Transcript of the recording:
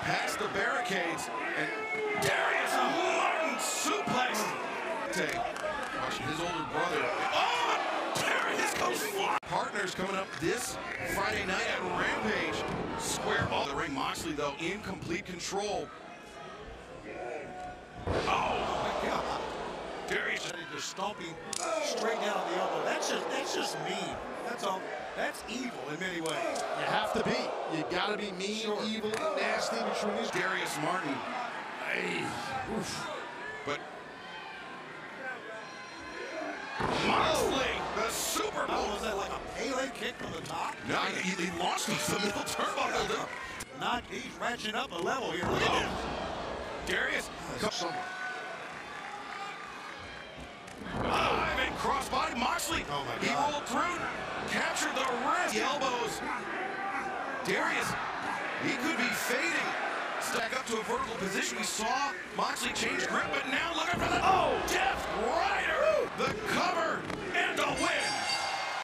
past the barricades, and Darius Martin suplexed. Watching his older brother. Oh, Darius goes flying. Partners coming up this Friday night at Rampage. Square ball. The ring. Moxley, though, in complete control. Oh my God! Darius just stomping straight down on the elbow. That's just mean. That's all. That's evil in many ways. You have to be. You gotta be mean, evil, and nasty. Darius Martin. Hey. Oof. But Moxley, the Super Bowl. Was that like a Pele kick from the top? No, he launched him to the middle turnbuckle. Not, he's ratcheting up a level here. Look at him. Darius. Ivan crossbody. Moxley. Oh my God. He rolled through, captured the wrist, the elbows. Darius, he could be fading. Stack up to a vertical position. We saw Moxley change grip, but